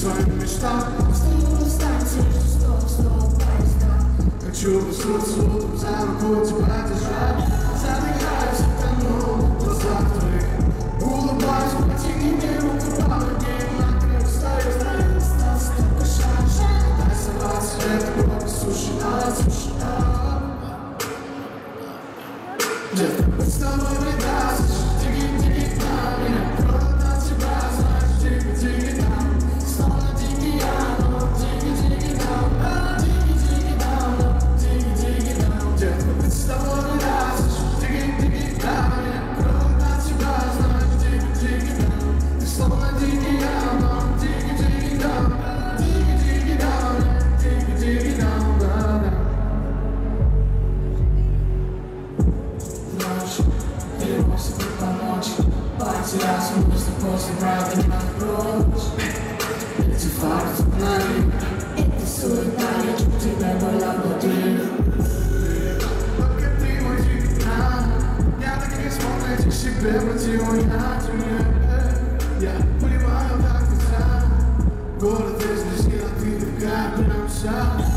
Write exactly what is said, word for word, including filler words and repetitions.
своим мечтам. Стою на станции, снова, снова поезда. Хочу проснуться утром, за руку тебя держать. Задыхаюсь, тону в глазах твоих. Улыбаюсь, протяни мне руку по ноге. На крик стою, знаю, остался только шаг. Дай сорваться, это было суши, суши. Детка, быть с тобой беда, тики-тики там. Меня кровь от тебя, знаешь, тики-тики там. Словно тики я, но тики-тики там. Тики-тики там, тики-тики там. Детка, быть с тобой беда, тики-тики там. Меня кровь от тебя, знаешь, тики-тики там. Ты словно тики я, но тики-тики там. Тики-тики там, тики-тики там, да-да. Или вовсе не помочь. Потерялся мысли после правды не прочь. Эти факты знали, Это суета, я чуть тебя была внутри. только ты мой дикий нам. Я так не смог найти к себе противоядие. Я понимаю, как ты сам. Город из близки, а ты такая прям вся.